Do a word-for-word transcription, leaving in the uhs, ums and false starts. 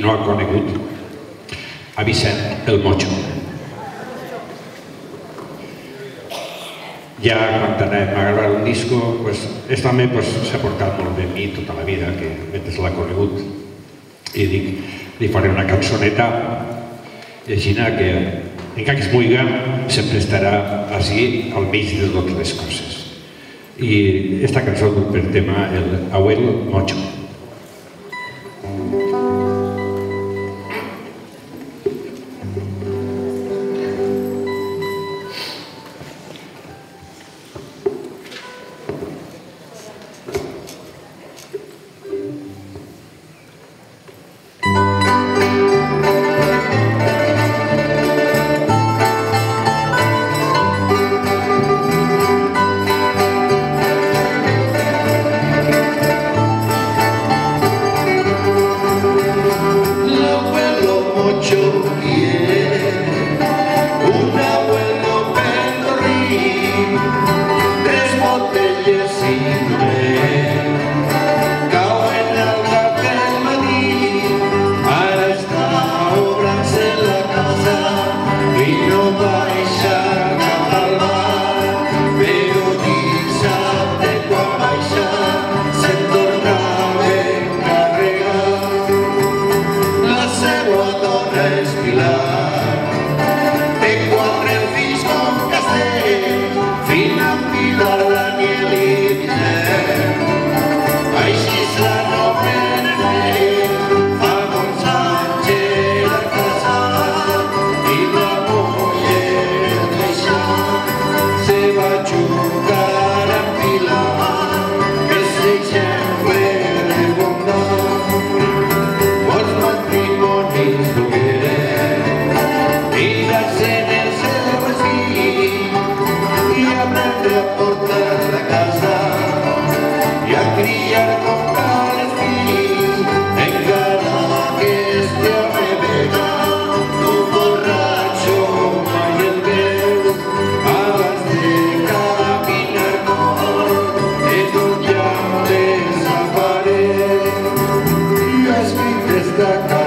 no ha conegut a Vicent el Mocho. Ja quan anem a gravar un disco, és també s'ha portat molt bé amb mi tota la vida, que mentre l'ha conegut, i dic, li faré una cançoneta, i així que, encara que es muiga, sempre estarà així al mig de totes les coses. I esta cançó du per tema el Abuelo Mocho. Destaca